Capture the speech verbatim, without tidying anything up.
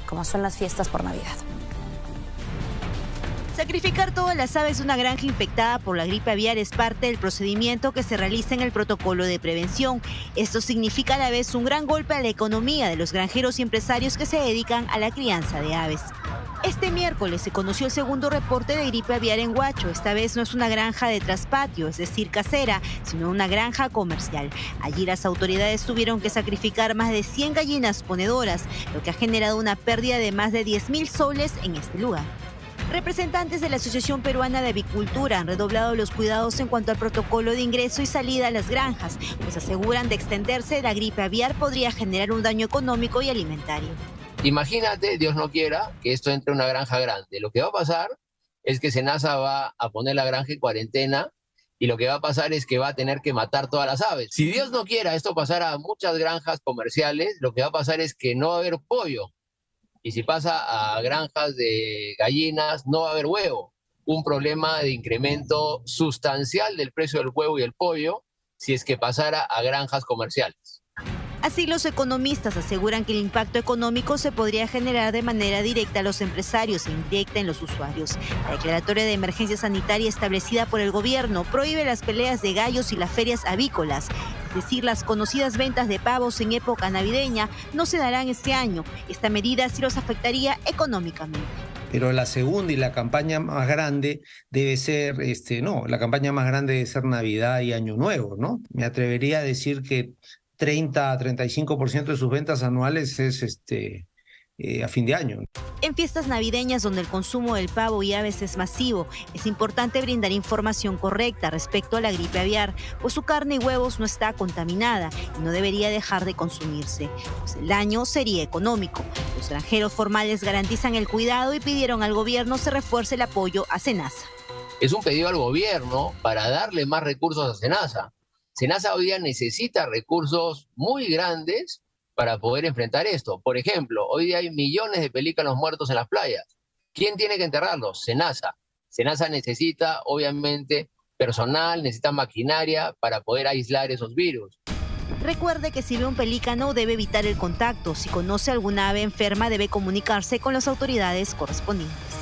como son las fiestas por Navidad. Sacrificar todas las aves de una granja infectada por la gripe aviar es parte del procedimiento que se realiza en el protocolo de prevención. Esto significa a la vez un gran golpe a la economía de los granjeros y empresarios que se dedican a la crianza de aves. Este miércoles se conoció el segundo reporte de gripe aviar en Huacho. Esta vez no es una granja de traspatio, es decir, casera, sino una granja comercial. Allí las autoridades tuvieron que sacrificar más de cien gallinas ponedoras, lo que ha generado una pérdida de más de diez mil soles en este lugar. Representantes de la Asociación Peruana de Avicultura han redoblado los cuidados en cuanto al protocolo de ingreso y salida a las granjas, pues aseguran de extenderse la gripe aviar podría generar un daño económico y alimentario. Imagínate, Dios no quiera, que esto entre a una granja grande. Lo que va a pasar es que SENASA va a poner la granja en cuarentena y lo que va a pasar es que va a tener que matar todas las aves. Si Dios no quiera esto pasara a muchas granjas comerciales, lo que va a pasar es que no va a haber pollo. Y si pasa a granjas de gallinas, no va a haber huevo. Un problema de incremento sustancial del precio del huevo y el pollo si es que pasara a granjas comerciales. Así, los economistas aseguran que el impacto económico se podría generar de manera directa a los empresarios e indirecta en los usuarios. La declaratoria de emergencia sanitaria establecida por el gobierno prohíbe las peleas de gallos y las ferias avícolas. Es decir, las conocidas ventas de pavos en época navideña no se darán este año. Esta medida sí los afectaría económicamente. Pero la segunda y la campaña más grande debe ser, este, no, la campaña más grande debe ser Navidad y Año Nuevo, ¿no? Me atrevería a decir que treinta a treinta y cinco por ciento de sus ventas anuales es este, eh, a fin de año. En fiestas navideñas donde el consumo del pavo y aves es masivo, es importante brindar información correcta respecto a la gripe aviar, pues su carne y huevos no está contaminada y no debería dejar de consumirse, pues el daño sería económico. Los granjeros formales garantizan el cuidado y pidieron al gobierno se refuerce el apoyo a SENASA. Es un pedido al gobierno para darle más recursos a SENASA. SENASA hoy día necesita recursos muy grandes para poder enfrentar esto. Por ejemplo, hoy día hay millones de pelícanos muertos en las playas. ¿Quién tiene que enterrarlos? SENASA. SENASA necesita, obviamente, personal, necesita maquinaria para poder aislar esos virus. Recuerde que si ve un pelícano debe evitar el contacto. Si conoce alguna ave enferma debe comunicarse con las autoridades correspondientes.